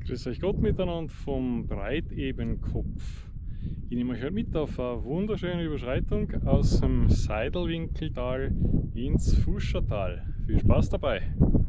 Grüß euch Gott miteinander vom Breitebenkopf. Ich nehme euch heute mit auf eine wunderschöne Überschreitung aus dem Seidelwinkeltal ins Fuschertal. Viel Spaß dabei!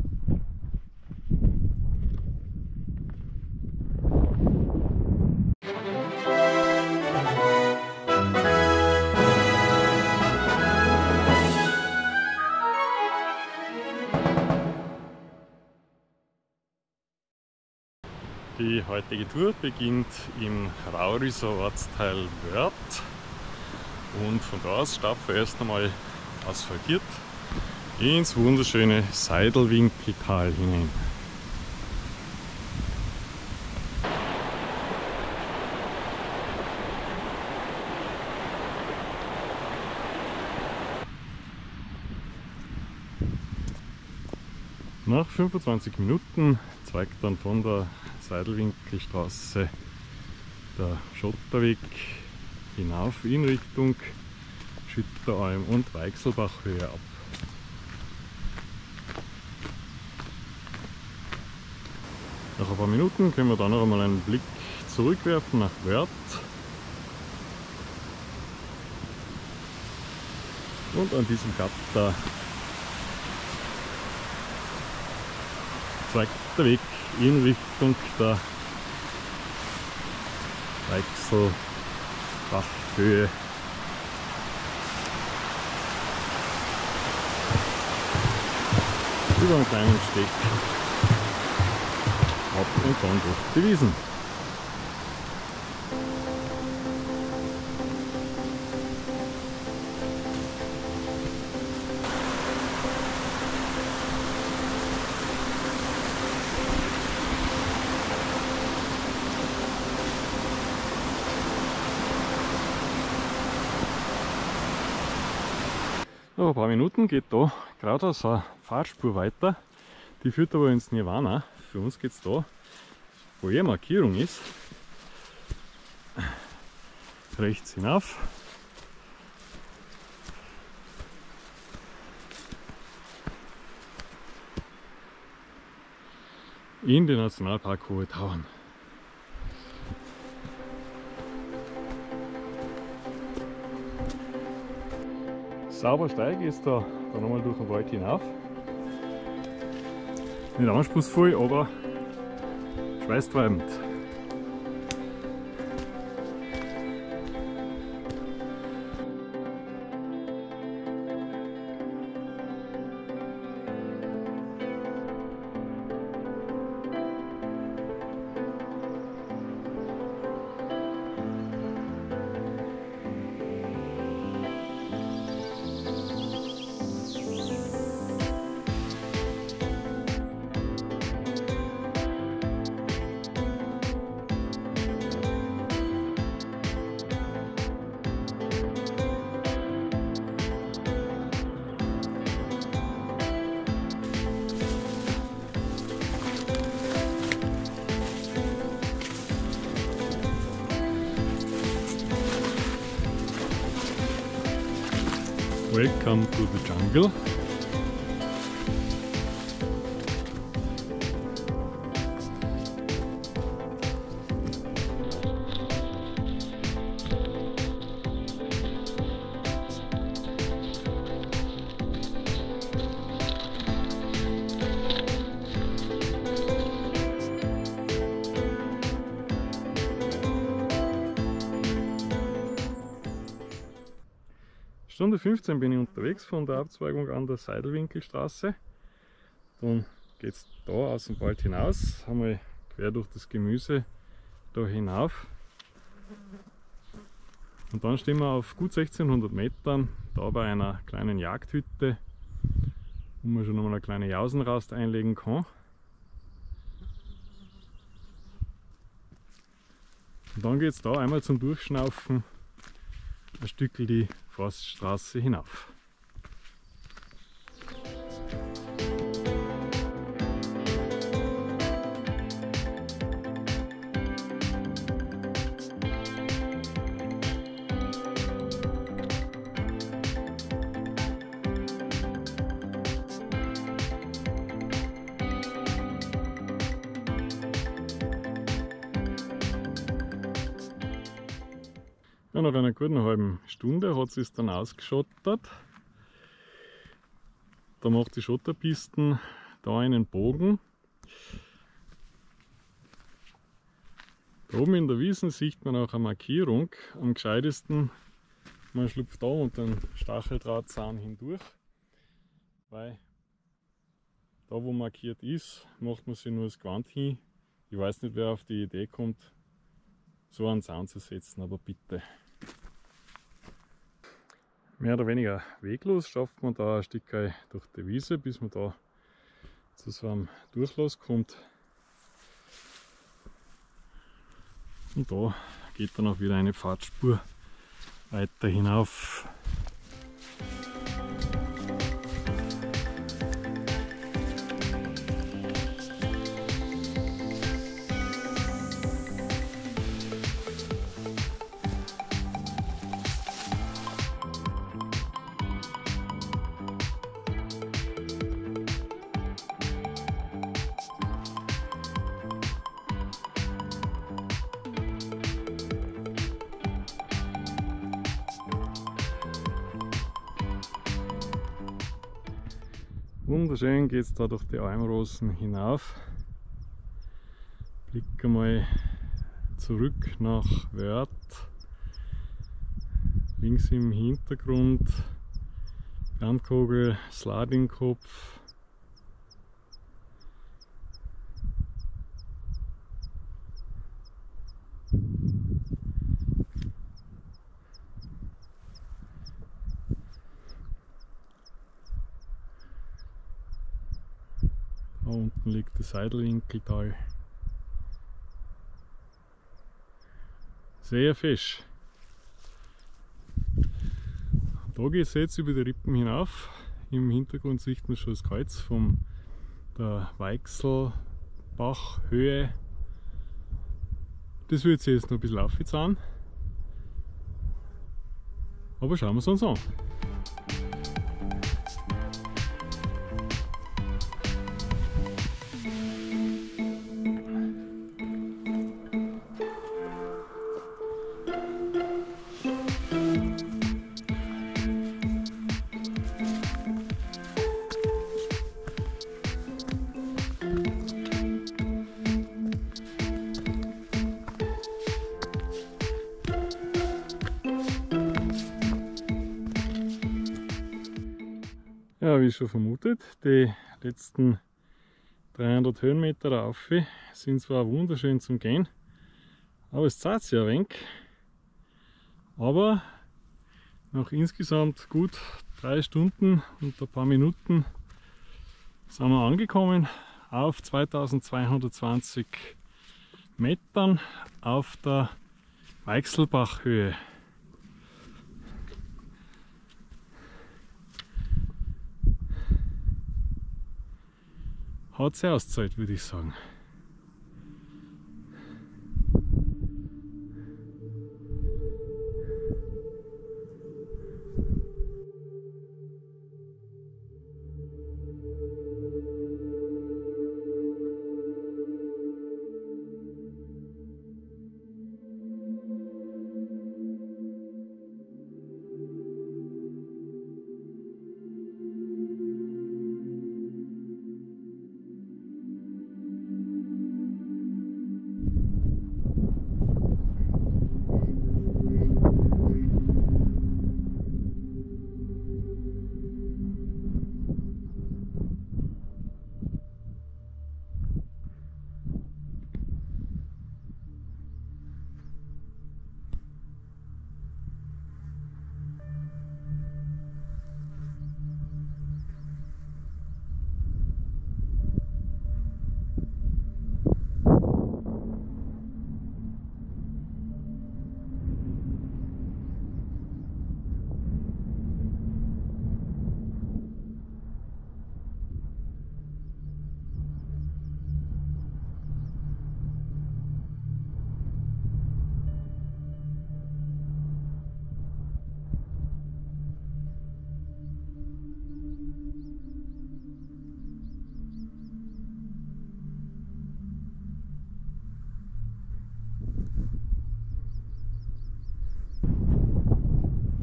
Die heutige Tour beginnt im Rauriser Ortsteil Wörth und von da aus starten wir erst einmal asphaltiert ins wunderschöne Seidelwinkeltal hinein. Nach 25 Minuten zweigt dann von der Seidelwinkelstraße der Schotterweg hinauf in Richtung Schütteralm und Weichselbachhöhe ab. Nach ein paar Minuten können wir dann noch einmal einen Blick zurückwerfen nach Wörth und an diesem Gatter zweigt der Weg in Richtung der Weichselbachhöhe. Über einen kleinen Steg ab und dann durch die Wiesen. Nach ein paar Minuten geht da geradeaus eine Fahrspur weiter, die führt aber ins Nirvana. Für uns geht es da, wo hier Markierung ist, rechts hinauf. In den Nationalpark Hohe Tauern. Sauber Steig ist da nochmal durch den Wald hinauf. Nicht anspruchsvoll, aber schweißtreibend. Welcome to the jungle. Stunde 15 bin ich unterwegs von der Abzweigung an der Seidelwinkelstraße. Dann geht es da aus dem Wald hinaus, einmal quer durch das Gemüse da hinauf. Und dann stehen wir auf gut 1600 Metern da bei einer kleinen Jagdhütte, wo man schon einmal eine kleine Jausenrast einlegen kann. Und dann geht es da einmal zum Durchschnaufen ein Stückchen die Forststraße hinauf. Ja, nach einer guten halben Stunde hat es dann ausgeschottert. Da macht die Schotterpisten da einen Bogen. Da oben in der Wiesen sieht man auch eine Markierung. Am gescheitesten, man schlüpft da unter den Stacheldrahtzaun hindurch, weil da wo markiert ist, macht man sich nur das Gewand hin. Ich weiß nicht, wer auf die Idee kommt, so einen Zaun zu setzen, aber bitte. Mehr oder weniger weglos schafft man da ein Stück durch die Wiese, bis man da zu so einem Durchlass kommt. Und da geht dann auch wieder eine Pfadspur weiter hinauf. Wunderschön geht es da durch die Almrosen hinauf. Blicken mal zurück nach Wörth. Links im Hintergrund Bernkogel, Sladingkopf. Da unten liegt das Seidelwinkeltal. Sehr fesch. Da geht es jetzt über die Rippen hinauf. Im Hintergrund sieht man schon das Kreuz von der Weichselbachhöhe. Das wird sich jetzt noch ein bisschen aufzahlen. Aber schauen wir es uns an. Ja, wie schon vermutet, die letzten 300 Höhenmeter rauf sind zwar wunderschön zum Gehen, aber es zahlt sich ein wenig. Aber nach insgesamt gut 3 Stunden und ein paar Minuten sind wir angekommen auf 2220 Metern auf der Weichselbachhöhe. Hat sich ausgezahlt, würde ich sagen.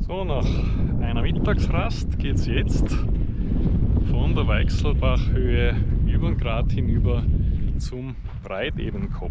So, nach einer Mittagsrast geht es jetzt von der Weichselbachhöhe über den Grat hinüber zum Breitebenkopf.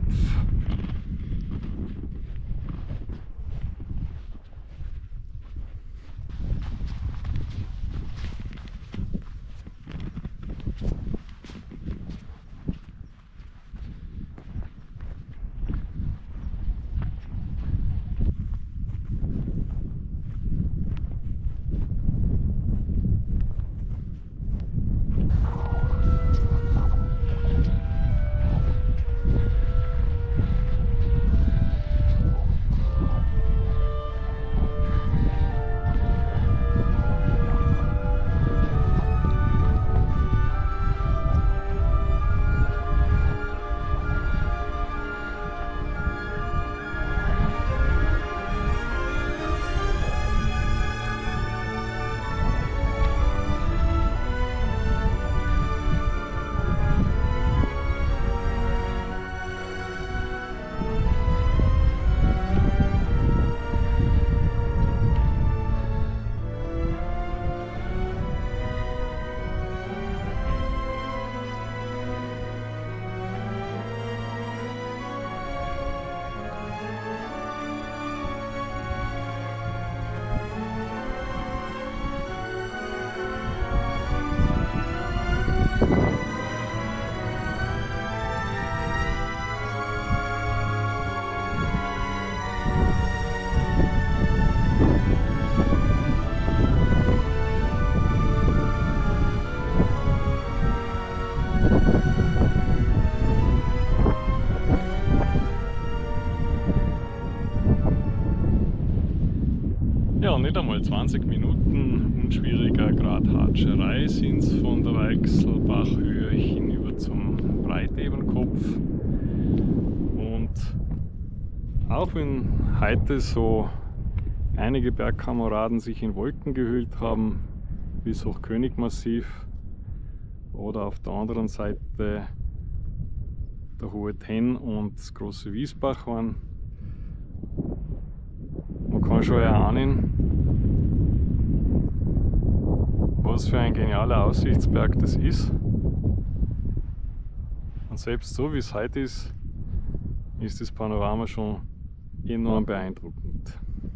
Ja, nicht einmal 20 Minuten unschwieriger Grathatscherei sind es von der Weichselbachhöhe hinüber zum Breitebenkopf. Und auch wenn heute so einige Bergkameraden sich in Wolken gehüllt haben, bis Hochkönigmassiv oder auf der anderen Seite der Hohe Tenn und das große Wiesbach waren, man kann schon erahnen, was für ein genialer Aussichtsberg das ist. Und selbst so wie es heute ist, ist das Panorama schon enorm beeindruckend.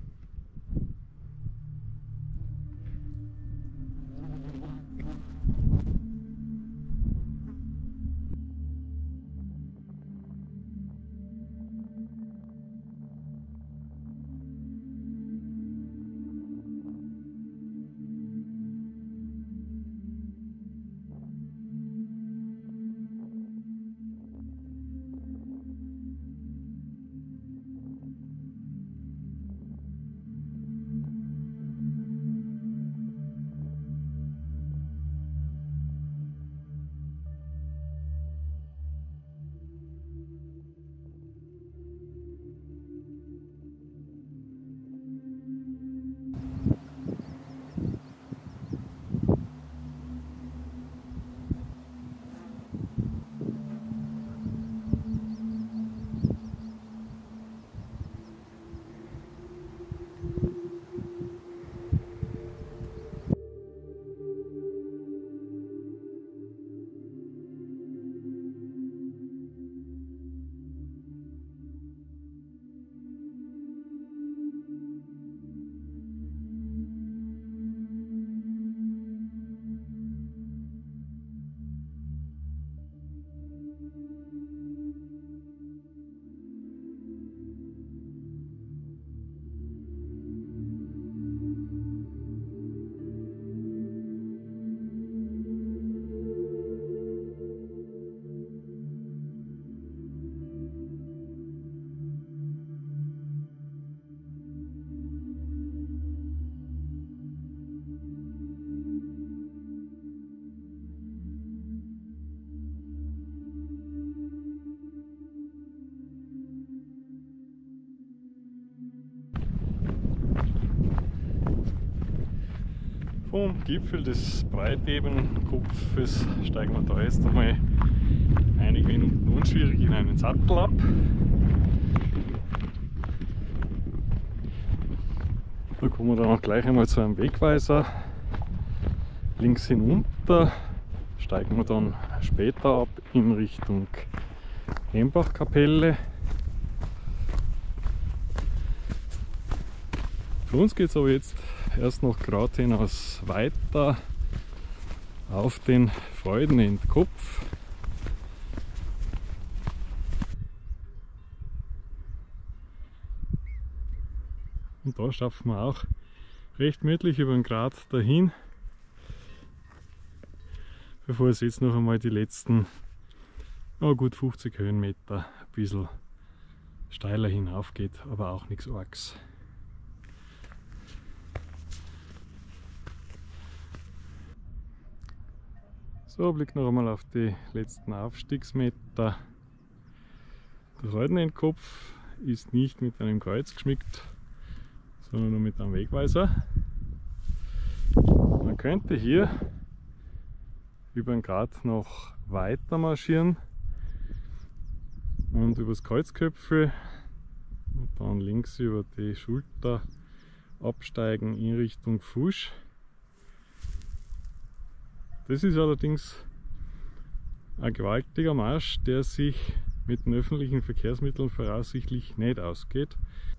Vom Gipfel des Breitebenkopfes steigen wir da jetzt einmal einige Minuten unschwierig in einen Sattel ab. Da kommen wir dann auch gleich einmal zu einem Wegweiser. Links hinunter steigen wir dann später ab in Richtung Embachkapelle. Für uns geht es aber jetzt erst noch gerade hinaus weiter auf den Freudenendkopf. Und da schaffen wir auch recht gemütlich über den Grat dahin, bevor es jetzt noch einmal die letzten gut 50 Höhenmeter ein bisschen steiler hinauf geht, aber auch nichts Arges. So, Blick noch einmal auf die letzten Aufstiegsmeter. Der Freudenendkopf ist nicht mit einem Kreuz geschmückt, sondern nur mit einem Wegweiser. Man könnte hier über den Grat noch weiter marschieren und übers Kreuzköpfe und dann links über die Schulter absteigen in Richtung Fusch. Das ist allerdings ein gewaltiger Marsch, der sich mit den öffentlichen Verkehrsmitteln voraussichtlich nicht ausgeht.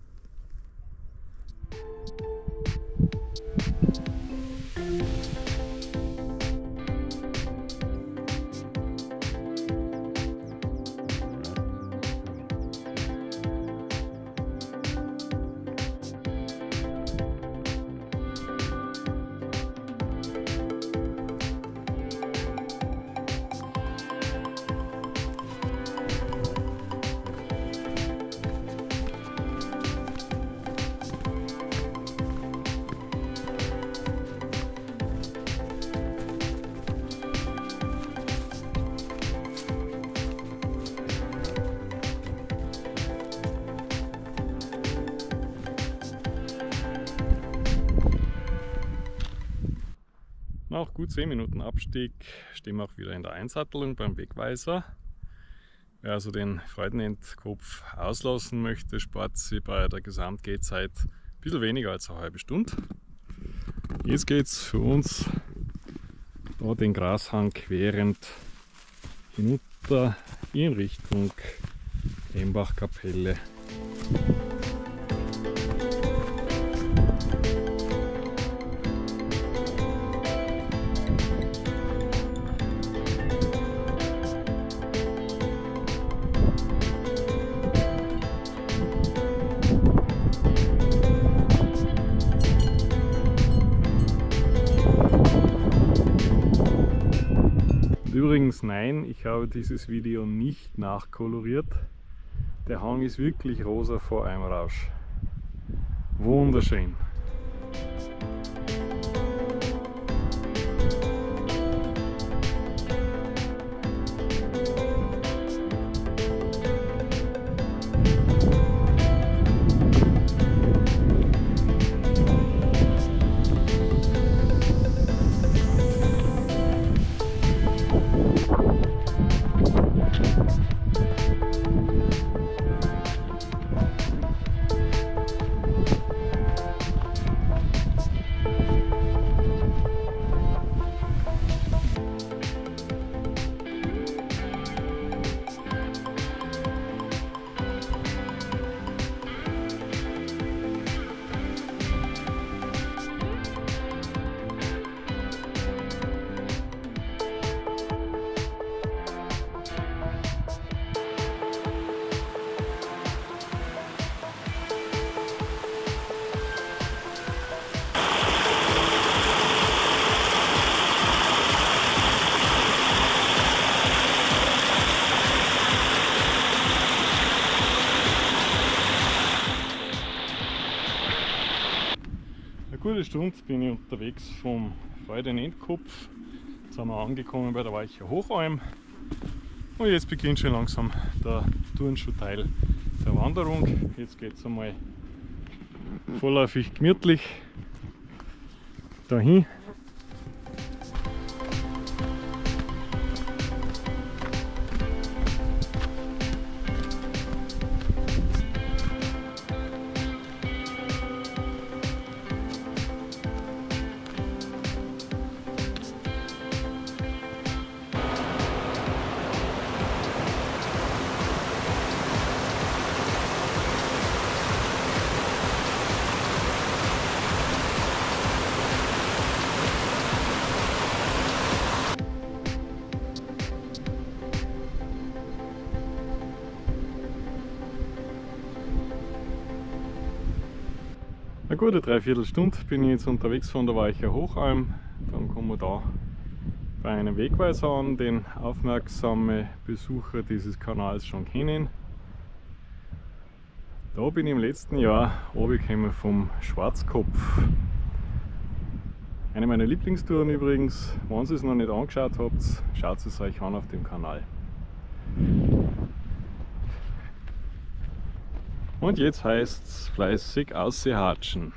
Nach gut 10 Minuten Abstieg stehen wir auch wieder in der Einsattelung beim Wegweiser. Wer also den Freudenendkopf auslassen möchte, spart sich bei der Gesamtgehzeit ein bisschen weniger als eine halbe Stunde. Jetzt geht es für uns da den Grashang querend hinunter in Richtung Embachkapelle. Übrigens nein, ich habe dieses Video nicht nachkoloriert. Der Hang ist wirklich rosa vor einem Rausch. Wunderschön. Gute Stunde bin ich unterwegs vom Freudenendkopf. Jetzt sind wir angekommen bei der Walcher Hochalm und jetzt beginnt schon langsam der Turnschuhteil der Wanderung. Jetzt geht es einmal vorläufig gemütlich dahin. Eine gute Dreiviertelstunde bin ich jetzt unterwegs von der Weicher Hochalm. Dann kommen wir da bei einem Wegweiser an, den aufmerksame Besucher dieses Kanals schon kennen. Da bin ich im letzten Jahr runtergekommen vom Schwarzkopf. Eine meiner Lieblingstouren übrigens. Wenn ihr es noch nicht angeschaut habt, schaut es euch an auf dem Kanal. Und jetzt heißt es fleißig aushatschen.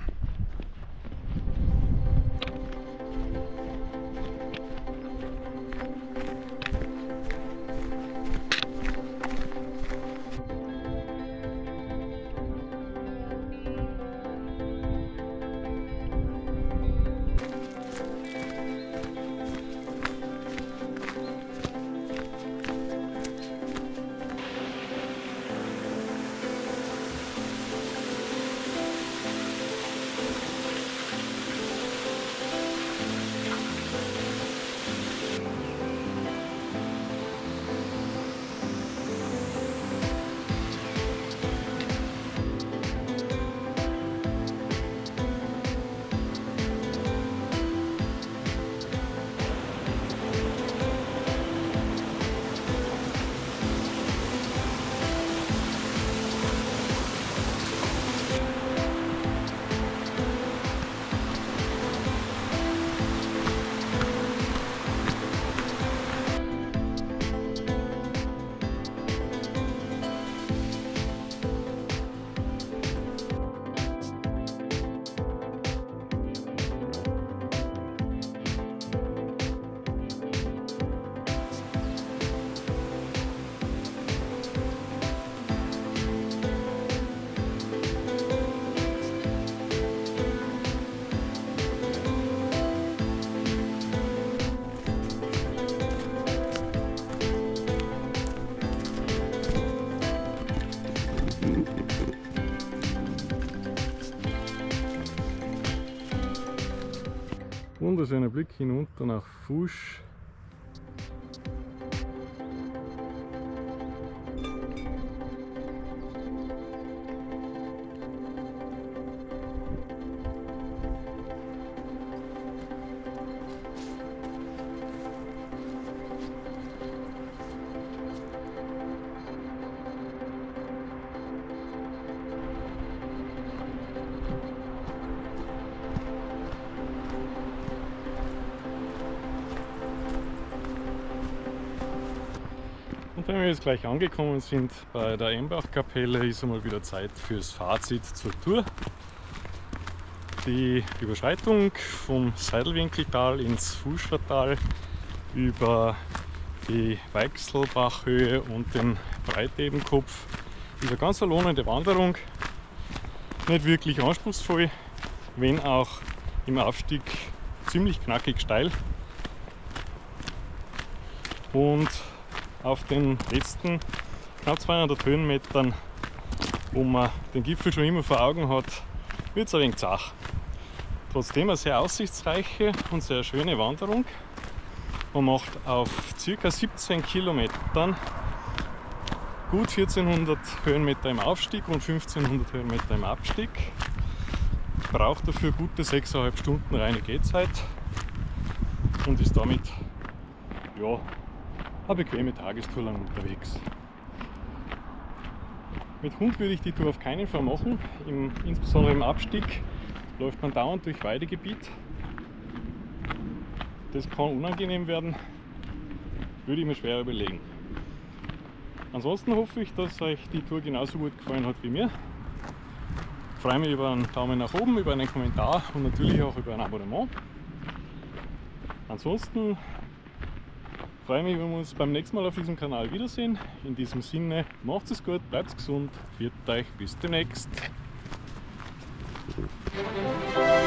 Wunderschöner Blick hinunter nach Fusch. Und wenn wir jetzt gleich angekommen sind bei der Embach-Kapelle, ist einmal wieder Zeit fürs Fazit zur Tour. Die Überschreitung vom Seidelwinkeltal ins Fuschertal über die Weichselbachhöhe und den Breitebenkopf ist eine ganz lohnende Wanderung. Nicht wirklich anspruchsvoll, wenn auch im Aufstieg ziemlich knackig steil. Und auf den letzten knapp 200 Höhenmetern, wo man den Gipfel schon immer vor Augen hat, wird es ein wenig zach. Trotzdem eine sehr aussichtsreiche und sehr schöne Wanderung. Man macht auf ca. 17 Kilometern gut 1400 Höhenmeter im Aufstieg und 1500 Höhenmeter im Abstieg. Braucht dafür gute 6,5 Stunden reine Gehzeit und ist damit ja, eine bequeme Tagestour lang unterwegs. Mit Hund würde ich die Tour auf keinen Fall machen. Insbesondere im Abstieg läuft man dauernd durch Weidegebiet. Das kann unangenehm werden, würde ich mir schwer überlegen. Ansonsten hoffe ich, dass euch die Tour genauso gut gefallen hat wie mir. Ich freue mich über einen Daumen nach oben, über einen Kommentar und natürlich auch über ein Abonnement. Ansonsten freue mich, wenn wir uns beim nächsten Mal auf diesem Kanal wiedersehen. In diesem Sinne, macht es gut, bleibt gesund, viert euch, bis demnächst.